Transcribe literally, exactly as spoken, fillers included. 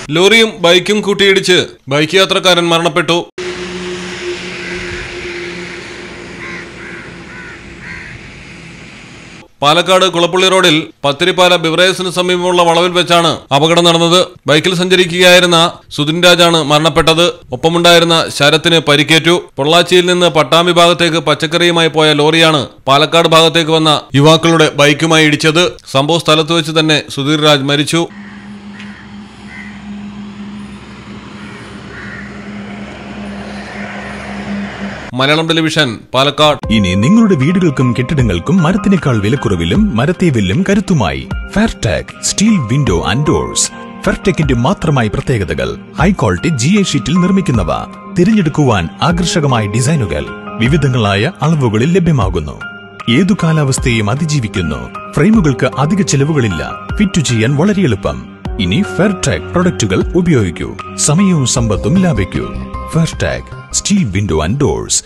ലോറിയും ബൈക്കും കൂട്ടിയിടിച്ച് ബൈക്ക് യാത്രക്കാരൻ മരണപ്പെട്ടു. പാലക്കാട് കുളപ്പള്ളി റോഡിൽ പത്തിരിപ്പാല ബിവറേഴ്സിന് സമീപമുള്ള വളവിൽ വെച്ചാണ് അപകടം നടന്നത്. ബൈക്കിൽ സഞ്ചരിക്കുകയായിരുന്ന സുധിൻ രാജാണ് മരണപ്പെട്ടത്. ഒപ്പമുണ്ടായിരുന്ന ശരത്തിന് പരിക്കേറ്റു. പൊള്ളാച്ചിയിൽ നിന്ന് പട്ടാമ്പി ഭാഗത്തേക്ക് പച്ചക്കറിയുമായി പോയ ലോറിയാണ് പാലക്കാട് ഭാഗത്തേക്ക് വന്ന യുവാക്കളുടെ ബൈക്കുമായി ഇടിച്ചത്. സംഭവ സ്ഥലത്ത് വെച്ച് തന്നെ സുധീർ രാജ് മരിച്ചു. മലയാളം ടെലിവിഷൻ, പാലക്കാട്. ഇനി നിങ്ങളുടെ വീടുകൾക്കും കെട്ടിടങ്ങൾക്കും മരത്തിനേക്കാൾ വിലക്കുറവിലും മരത്തെ വില്ലും കരുത്തുമായി Fairtech steel window and doors. ഫെയർടെക്കിന്റെ മാത്രമായി പ്രത്യേകതകൾ. ഹൈ ക്വാളിറ്റി ജി ഐ ഷീറ്റിൽ നിർമ്മിക്കുന്നവ. തിരഞ്ഞെടുക്കുവാൻ ആകർഷകമായ ഡിസൈനുകൾ വിവിധങ്ങളായ അളവുകളിൽ ലഭ്യമാകുന്നു. ഏതു കാലാവസ്ഥയെയും അതിജീവിക്കുന്നു. ഫ്രെയിമുകൾക്ക് അധിക ചെലവുകളില്ല. ഫിറ്റ് ചെയ്യാൻ വളരെ എളുപ്പം. ഇനി ഫെയർടെക് പ്രൊഡക്റ്റുകൾ ഉപയോഗിക്കൂ. സമയവും സമ്പത്തും ലാഭിക്കൂ. Fairtech steel window and doors.